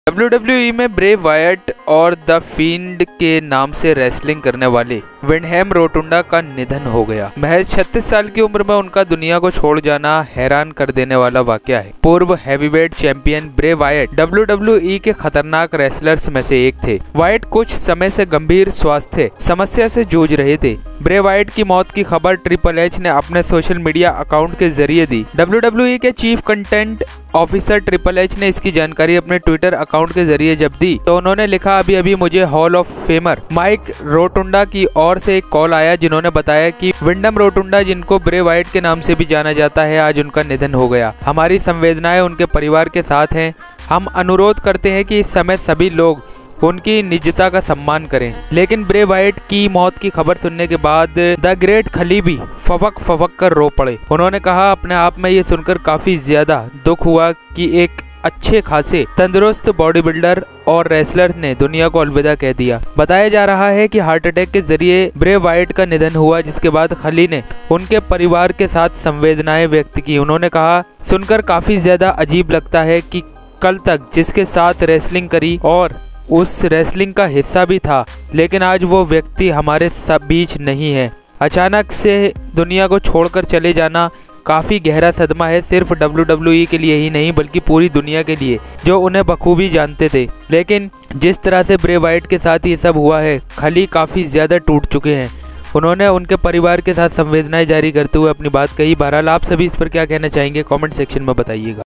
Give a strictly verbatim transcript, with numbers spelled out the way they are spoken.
W W ई में ब्रे वायट और द फील्ड के नाम से रेसलिंग करने वाले विंडहैम रोटुंडा का निधन हो गया। महज छत्तीस साल की उम्र में उनका दुनिया को छोड़ जाना हैरान कर देने वाला वाकया है। पूर्व हैवीवेट चैंपियन ब्रे वायट डब्ल्यू डब्ल्यू ई के खतरनाक रेसलर्स में से एक थे। वायट कुछ समय से गंभीर स्वास्थ्य समस्या से जूझ रहे थे। ब्रे वायट की मौत की खबर ट्रिपल एच ने अपने सोशल मीडिया अकाउंट के जरिए दी। डब्ल्यू डब्ल्यू ई के chief content officer triple H ने इसकी जानकारी अपने ट्विटर अकाउंट के जरिए जब दी तो उन्होंने लिखा, अभी अभी मुझे hall of famer Mike Rotunda की ओर से एक कॉल आया जिन्होंने बताया कि विंडम रोटुंडा, जिनको ब्रे वायट के नाम से भी जाना जाता है, आज उनका निधन हो गया। हमारी संवेदनाएं उनके परिवार के साथ हैं। हम अनुरोध करते हैं कि इस समय सभी लोग उनकी निजता का सम्मान करें। लेकिन ब्रे वायट की मौत की खबर सुनने के बाद द ग्रेट खली भी फवक फवक कर रो पड़े। उन्होंने कहा, अपने आप में ये सुनकर काफी ज्यादा दुख हुआ कि एक अच्छे खासे तंदुरुस्त बॉडी बिल्डर और रेसलर ने दुनिया को अलविदा कह दिया। बताया जा रहा है कि हार्ट अटैक के जरिए ब्रे वायट का निधन हुआ, जिसके बाद खली ने उनके परिवार के साथ संवेदनाएं व्यक्त की। उन्होंने कहा, सुनकर काफी ज्यादा अजीब लगता है कि कल तक जिसके साथ रेसलिंग करी और उस रेसलिंग का हिस्सा भी था, लेकिन आज वो व्यक्ति हमारे सब बीच नहीं है। अचानक से दुनिया को छोड़कर चले जाना काफ़ी गहरा सदमा है, सिर्फ डब्ल्यू डब्ल्यू ई के लिए ही नहीं बल्कि पूरी दुनिया के लिए, जो उन्हें बखूबी जानते थे। लेकिन जिस तरह से ब्रे वायट के साथ ये सब हुआ है, खली काफ़ी ज़्यादा टूट चुके हैं। उन्होंने उनके परिवार के साथ संवेदनाएं जारी करते हुए अपनी बात कही। बहरहाल आप सभी इस पर क्या कहना चाहेंगे, कमेंट सेक्शन में बताइएगा।